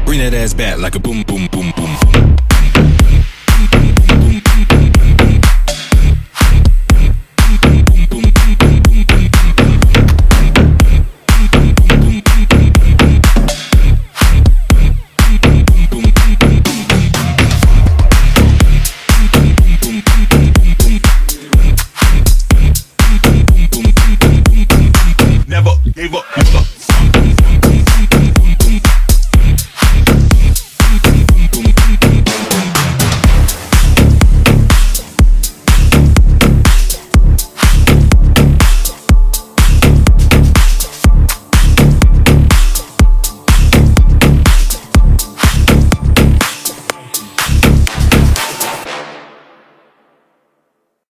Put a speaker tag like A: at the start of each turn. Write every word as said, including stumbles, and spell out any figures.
A: Bring that ass back like a boom, boom, boom, boom, boom.